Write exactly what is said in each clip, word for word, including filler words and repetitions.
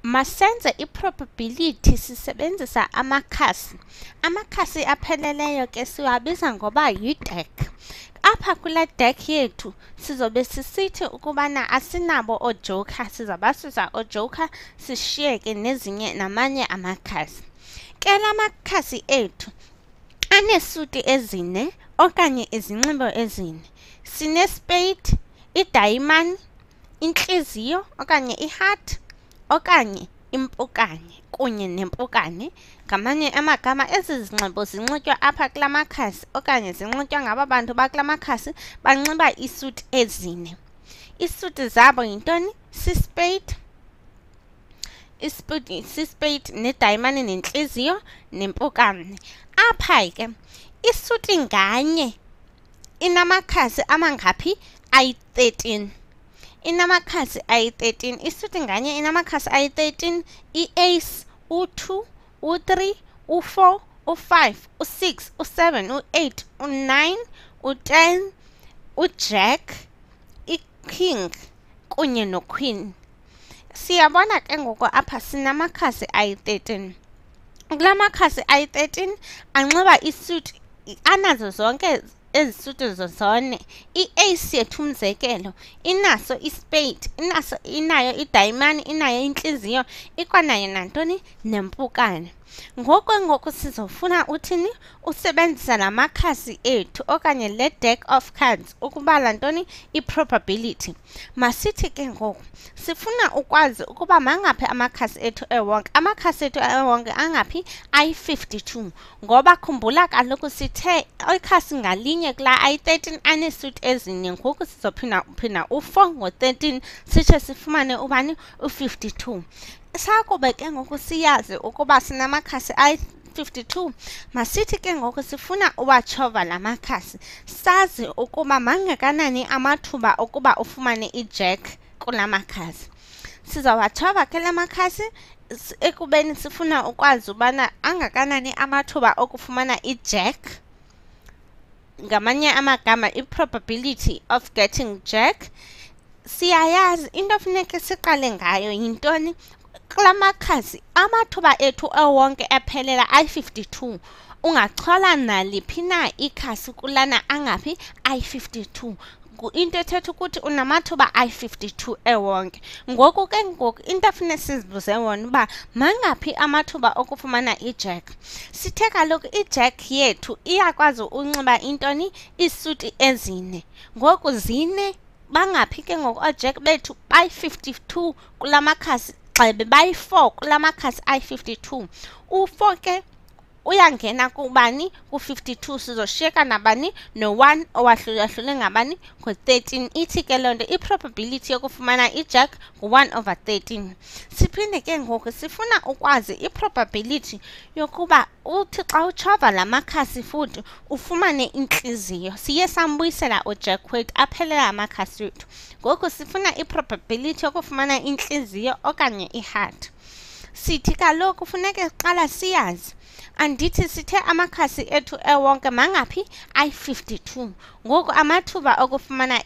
Masenze i-probability sisebenzisa amakhasi. Amakhasi apheleleyo ke siwabiza ngoba yi-deck. Apha kule deck yethu sizobe sisithi ukubana asinabo oojoker, sizabasusa oojoker sishiyeke nezinye namanye amakhasi. Ke la makhasi ethu aneesuti ezine okanye izinxibo ezine. Sine-spade, idayimani, intliziyo okanye i-heart, okanye impukane kunye nempukane. Ngamanye amagama ezi zinxibo zinxitywa apha kula makhasi okanye zinxitywa ngaba bantu bakula makhasi banxiba iisuti ezine. Iisuti zabo yintoni? Si-spade, ispade, si-spade nedayimani nentliziyo nempukane. Apha ke isuti nganye inamakhasi amangaphi? ayi-thirteen. Inamakhasi ayi-thirteen. Isuti nganye inamakhasi ayi-thirteen. I-ace, u-two, u-three, u-four, u-five, u-six, u-seven, u-eight, u-nine, u-ten, ujack, i-king kunye no-queen. Siyabona ke ngoku apha sinamakhasi ayi-thirteen. Kula makhasi ayi-thirteen anxiba isuti, anazo zonke ezi suti zozone. I-ace yethu umzekelo inaso ispade, inaso inayo idayimani, inayo intliziyo, ikwanayo nantoni? Nempukane. Ngoku ngoku sizofuna uthini? Usebenzisa la makhasi ethu okanye le deck of cards ukubala ntoni? I-probability. Masithi ke ngoku sifuna ukwazi ukuba mangaphi amakhasi ethu ewonke. Amakhasi ethu ewonke angaphi? ayi-fifty-two. Ngoba khumbula kaloku sithe ikhasi ngalinye kula ayi-thirteen aneesuti ezine. Ngoku sizophinda uphinda u-four ngo-thirteen sitshe sifumane ubani? u-fifty-two. Sakube ke ngoku siyazi ukuba sinamakhasi ayi-fifty-two, masithi ke ngoku sifuna uwatshova la makhasi. Sazi ukuba mangakanani amathuba okuba ufumane ijack kula makhasi. Sizawatshova ke la makhasi ekubeni sifuna ukwazi ubana angakanani amathuba okufumana ijack. Ngamanye amagama i-probability of getting jack. Siyayazi into funeke siqale ngayo yintoni? Kula makhasi amathuba ethu ewonke ephelela ayi-fifty-two. Ungachola naliphi na ikhasi kulana angaphi? ayi-fifty-two. Into ethetha ukuthi unamathuba ayi-fifty-two ewonke. Ngoku ke ngoku into funeke sizibuze wona uba mangaphi amathuba okufumana ijack. Sithe kaloku ijack yethu iyakwazi unxiba intoni? Iisuti ezine. Ngoku zine bangaphi ke ngoku oojack bethu? bayi-fifty-two kula makhasi gxebe bayi-four kula makhasi ayi-fifty-two. U-four ke uyangena kubani? ku-fifty-two. Sizoshiyeka nabani? no-one owahlulahlule ngabani? ngo-thirteen. Ithi ke loo nto i-probability yokufumana ijack ngu-one over thirteen. Siphinde ke ngoku sifuna ukwazi i-probability yokuba uthi xa utshova la makhasi futhi ufumane intliziyo. Siye sambuyisela ujack wethu aphelela amakhasi wethu. Ngoku sifuna i-probability yokufumana intliziyo okanye i-heart. Sithi kaloku funeke qala siyazi. Andithi sithe amakhasi ethu ewonke mangaphi? ayi-fifty-two. Ngoku amathuba okufumana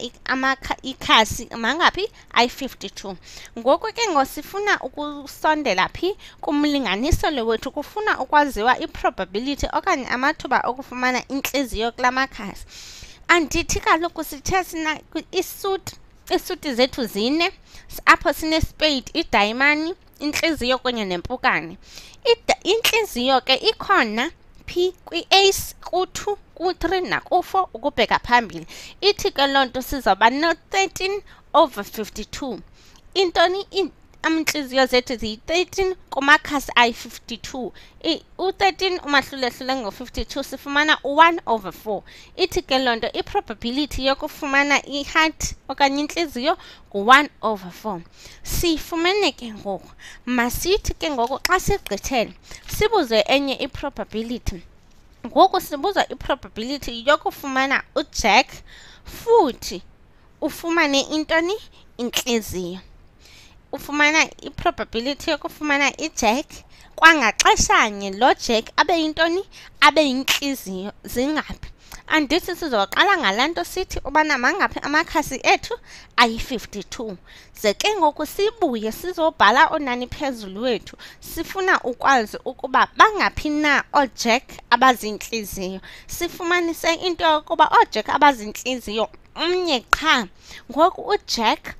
ikhasi mangaphi? ayi-fifty-two. Ngoku ke ngosifuna ukusondela phi? Kumlinganiselo wethu kufuna ukwaziwa i-probability okanye amathuba okufumana intliziyo kula makhasi. Andithi kaloku sithe sina isuti, isuti zethu zine, apho sine-spade, idayimani, intliziyo kunye nempukane. Intliziyo ke ikhona phi? Kwi-ace, ku-two, ku-three naku-four ukubheka phambili. Ithi ke loo nto sizawuba no-thirteen over fifty-two. Intoni? Intliziyo zethu ziyi-thirteen kumakhasi ayi-fifty-two. U-thirteen umahlulahlule ngo-fifty-two sifumana u-one over four. Ithi ke loo nto i-probability yokufumana i-heart okanye intliziyo ngu-one over four. Siyifumene ke ngoku. Masithi ke ngoku xa sigqithele sibuze enye i-probability. Ngoku sibuza i-probability yokufumana ujack futhi ufumane intoni? Intliziyo. Ufumana i-probability yokufumana ijack kwangaxeshanye lo jack abe yintoni? Abe yintliziyo. Zingaphi? Andithi sizoqala ngalanto sithi ubana mangaphi amakhasi ethu ayi fifty-two. Ze ke ngoku sibuye sizobhala onani phezulu wethu. Sifuna ukwazi ukuba bangaphi na ojack abazinhliziyo. Sifumanise into yokuba ojack abazinhliziyo umnye qha. Ngoku ujack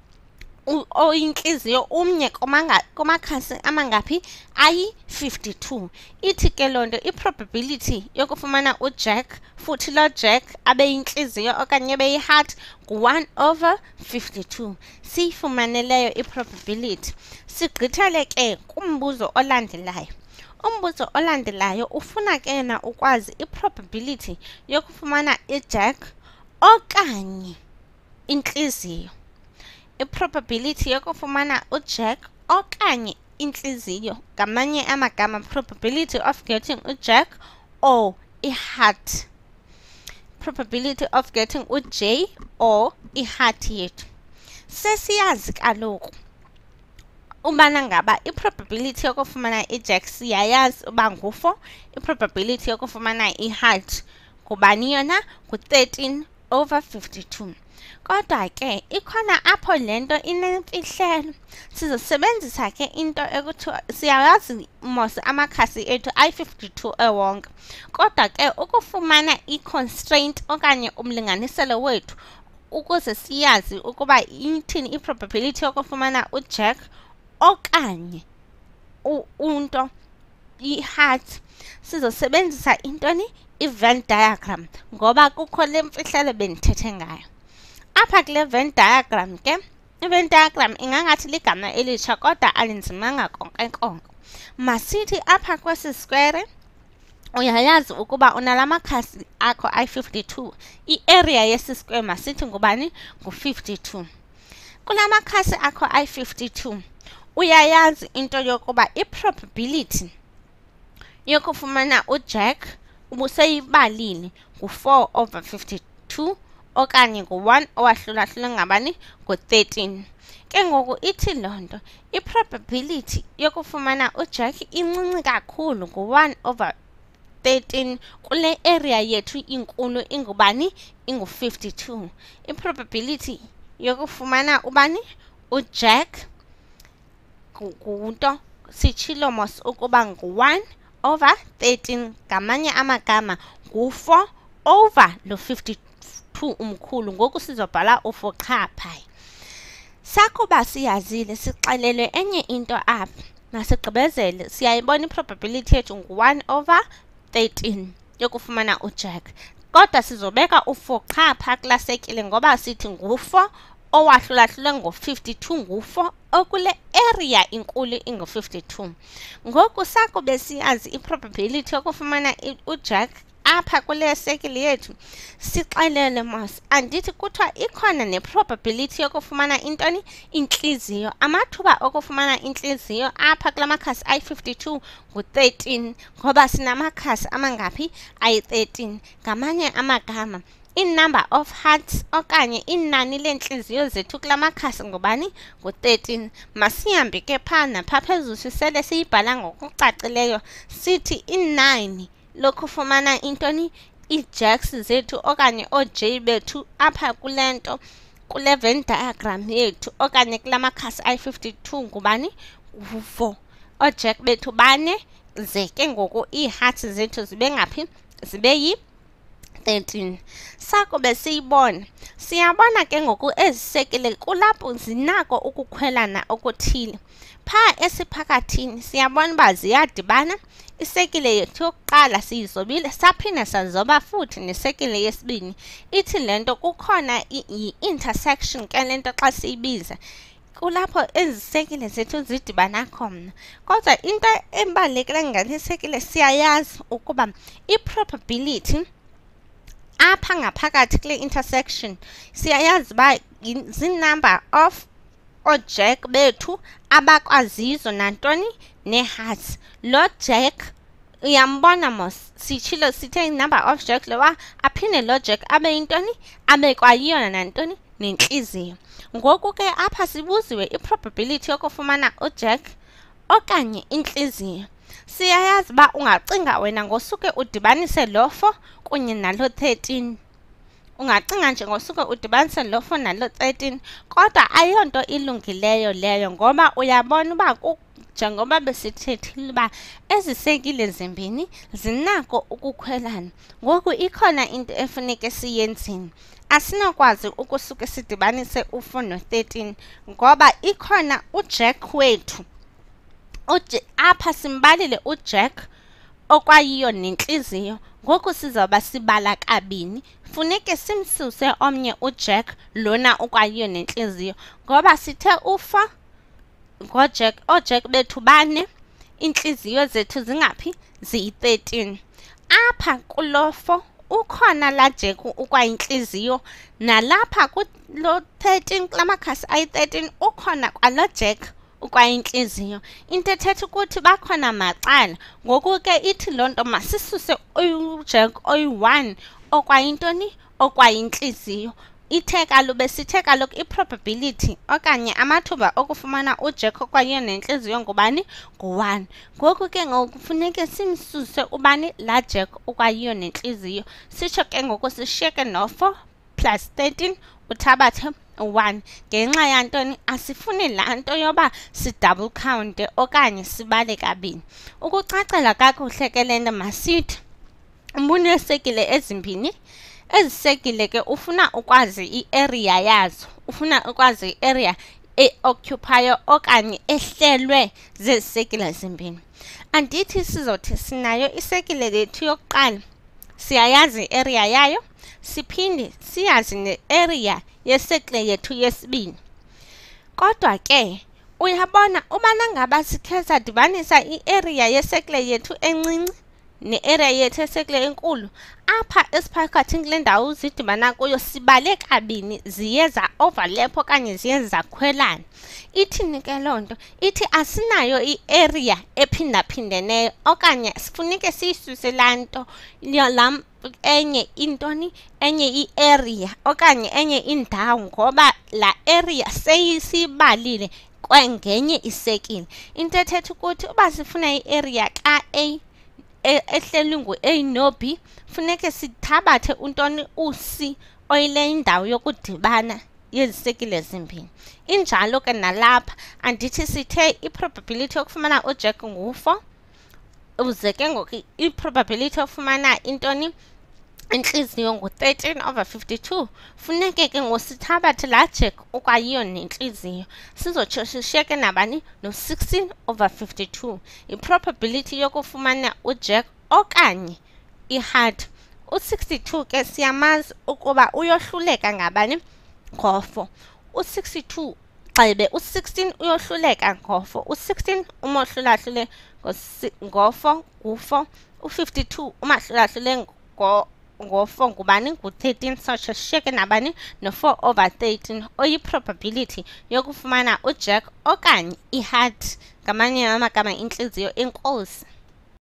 oyinhliziyo umnye kumakhasi amangaphi ayi fifty-two. Ithi ke lonto i-probability yokufumana ujack futhi lo jack abe yinhliziyo okanye be yi-heart ngu-one over fifty-two. Siyifumaneleyo i-probability. Sigqithele ke kumbuzo olandelayo. Umbuzo olandelayo ufuna ke na ukwazi i-probability yokufumana ijack okanye inhliziyo. I-probability yokufumana ujack okanye inhliziyo, ngamanye amagama probability of getting ujack or i-heart. Probability of getting uj or i-heart yethu. Sesiyazi kaloku ubana ngaba i-probability yokufumana ijack siyayazi uba ngu-four, i-probability yokufumana i-heart kubani yona ngu-thirteen over fifty-two. Kodwa ke ikhona apho lento inemfihlelo. Sizosebenzisa ke into ekuthiwa siyayazi mos amakhasi ethu ayi fifty-two ewonke. Kodwa ke ukufumana i-constraint okanye umlinganiselo wethu ukuze siyazi ukuba ithini i-probability yokufumana ujack okanye unto i-heart, sizosebenzisa intoni i-Venn diagram ngoba kukho le mfihlelo bendithethe ngayo. Apha kule Venn diagram ke, i-Venn diagram ingangathi ligama elitsha kodwa alinzimanga konke konke. Masithi apha kwesi square uyayazi ukuba unalamakhasi akho ayi fifty-two. I-area yesi square masithi ngubani ngu fifty-two. Kulamakhasi akho ayi fifty-two uyayazi into yokuba i-probability yokufumana ujack ubuseyibalile ngu-four over fifty-two okanye ngu-one owahlulahlule ngabani ngu-thirteen. Ke ngoku ithi loo nto i-probability yokufumana ujack incinci kakhulu ngu-one over thirteen kule area yethu inkulu ingubani ingu fifty-two. I-probability yokufumana ubani ujack ngunto sitshilo mos ukuba ngu-one over thirteen, ngamanye amagama ngu-four over lo fifty-two umkhulu. Ngoku sizobhala u-four qha phaya. Sakuba siyazile sixelelwe enye into apha, masigqibezele. Siyayibona i-probability yethu ngu-one over thirteen yokufumana ujack, kodwa sizobeka u-four qha phaa kulasekile ngoba sithi ngu-four owahlulahlule ngo-fifty-two ngu-four okule area inkulu ingu fifty-two. Ngoku sakube siyazi i-probability yokufumana ujack apha kule sekile yethu, sixelele mos andithi kuthiwa ikhona ne-probability yokufumana intoni inhliziyo. Amathuba okufumana inhliziyo apha kula makhasi ayi fifty-two ngu-thirteen ngoba sinamakhasi amangaphi ayi thirteen. Ngamanye amagama in-number of hearts okanye inani leenhliziyo zethu kula makhasi ngubani ngu-thirteen. Masihambe ke phaa naphaa phezulu sisele siyibhala ngokucacileyo sithi inani lokufumana intoni ii-jacks zethu okanye ooj bethu apha kule nto kule Venn diagram yethu okanye kula makhasi ayi fifty-two ngubani ngu-four. Oojack bethu bane ze ke ngoku ii-hearts zethu zibe ngaphi zibe yi thirteen. Sakube siyibona siyabona ke ngoku ezisekile kulapho zinako ukukhwelana okuthile. Phaa esiphakathini siyabona uba ziyadibana. Isekile yethu yokuqala siyizobile saphinde sazoba futhi nesekile yesibini. Ithi le nto kukhona i-intersection ke le nto xa siyibiza kulapho ezisekile zethu zidibana khona. Kodwa into ebalulekile ngale sekile siyayazi ukuba i-probability apha ngaphakathi kule intersection siyayazi uba zi-number of oojack bethu abakwazizo nantoni nee-hearts. Lo jack uyambona mos sitshilo sithe number of jack lowa aphinde lo jack abe yintoni abe kwayiyona nantoni nenhliziyo. Ngoku ke apha sibuziwe i-probability yokufumana ujack okanye inhliziyo. Siyayazi uba ungacinga wena ngosuke udibanise lo four kunye nalo thirteen. Ungacinga nje ngosuke udibanise lo four nalo thirteen, kodwa ayonto ilungileyo leyo ngoba uyabona uba njengoba besithethile uba ezisekile zimbini zinako ukukhwelana. Ngoku ikhona into efuneke siyenzini. Asinokwazi ukusuke sidibanise u four no thirteen ngoba ikhona ujack wethu. Apha simbalile ujack okwayiyo nenhliziyo. Ngoku sizawuba sibala kabini. Funeke simsuse omnye ujack lona okwayiyo nenhliziyo ngoba sithe ufa ngojack, ojack bethu bane, inhliziyo zethu zingaphi, ziyi thirteen. Apha kulo four ukhona la jack ukwayinhliziyo, nalapha kulo thirteen kulamakhasi ayi thirteen ukhona kwalo jack ukwayinhliziyo. Into ethetha ukuthi bakhona macala. Ngoku ke ithi loo nto masisuse ujack oyi-one okwayintoni, okwayinhliziyo. Ithe kaloku besithe kaloku i-probability okanye amathuba okufumana ujack okwayiyo nenhliziyo ngubani, ngu-one. Ngoku ke ngoku kufuneke simsuse ubani, la jack okwayiyo nenhliziyo. Sitsho ke ngoku sishiyeke no four plus thirteen uthabathe one. Ngenxa yantoni? Asifuni laa nto yoba si-double count okanye sibale kabini. Ukucacela kakuhle ke le nto masithi ubunesekile ezimbini. Ezisekile ke ufuna ukwazi i-area yazo, ufuna ukwazi i-area e-occupyayo okanye ehlelwe zezisekile zimbini. Andithi sizothi sinayo isekile lethu yokuqala, siyayazi i-area yayo, siphinde siyazi ne-area yesekile yethu yesibini. Kodwa ke uyabona ubana ngaba sikhe sadibanisa i-area yesekile yethu encinci ne-area yethu esekile enkulu, apha esiphakathi kule ndawo zidibana kuyo sibale kabini, ziye za-overlap okanye ziye zakhwelana. Ithini ke loo nto? Ithi asinayo i-area ephindaphindeneyo okanye sifuneke siyisuse laa nto lam enye intoni, enye i-area okanye enye indawo ngoba la area seyisibalile kwengenye isekile. Into ethetha ukuthi uba sifuna i-area ka-A ehlelwe ngu-A no-B, funeke sithabathe untoni, u-C oyile indawo yokudibana yezisekile zimbini. Injalo ke nalapha andithi sithe i-probability yokufumana ujack ngu-four, uze ke ngoku i-probability yokufumana intoni, inhliziyo ngu-thirteen over fifty-two. Funeke ke ngosithabathe la jack okwayiyo nenhliziyo, sizotsho sishiyeke nabani, no-sixteen over fifty-two. I-probability yokufumana ujack okanye i-heart. U-sixty-two ke siyamazi ukuba uyohluleka ngabani, ngo-four. U-sixty-two gxebe u-sixteen uyohluleka ngo-four. U-sixteen umohlulahlule ngo-four, ngu-four. U-fifty-two umahlulahlule ngo ngo-four ngubani, ngu-thirteen. Sotsho sishiyeke nabani, no-four over thirteen oyi-probability yokufumana ujack okanye i-heart, ngamanye amagama inhliziyo. Enkosi.